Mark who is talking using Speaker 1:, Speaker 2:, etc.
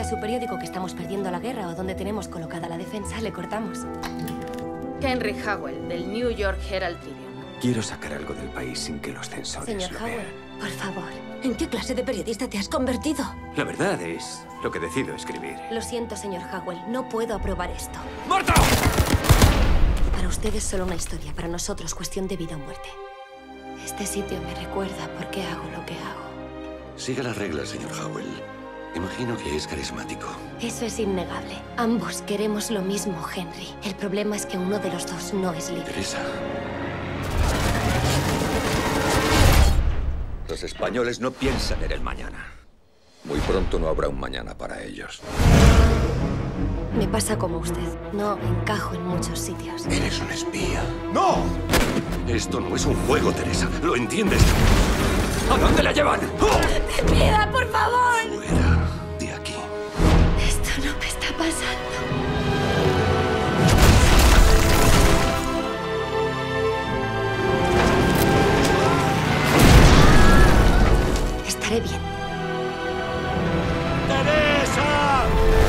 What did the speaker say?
Speaker 1: su periódico que estamos perdiendo la guerra o dónde tenemos colocada la defensa, le cortamos.
Speaker 2: Henry Howell, del New York Herald Tribune.
Speaker 3: Quiero sacar algo del país sin que los censores
Speaker 1: Señor
Speaker 3: lo
Speaker 1: Howell,
Speaker 3: vean.
Speaker 1: por favor.
Speaker 4: ¿En qué clase de periodista te has convertido?
Speaker 3: La verdad es lo que decido escribir.
Speaker 1: Lo siento, señor Howell, no puedo aprobar esto.
Speaker 3: ¡Muerto!
Speaker 1: Para usted es solo una historia, para nosotros cuestión de vida o muerte. Este sitio me recuerda por qué hago lo que hago.
Speaker 5: Siga las reglas, señor Howell. Imagino que es carismático.
Speaker 1: Eso es innegable. Ambos queremos lo mismo, Henry. El problema es que uno de los dos no es libre.
Speaker 5: Teresa. Los españoles no piensan en el mañana. Muy pronto no habrá un mañana para ellos.
Speaker 1: Me pasa como usted. No encajo en muchos sitios.
Speaker 5: Eres un espía.
Speaker 3: ¡No!
Speaker 5: Esto no es un juego, Teresa. ¿Lo entiendes? ¿A dónde la llevan? ¡Oh!
Speaker 1: ¡Piedad, por favor!
Speaker 5: Fuera de aquí.
Speaker 1: Esto no me está pasando. Estaré bien.
Speaker 3: ¡Teresa!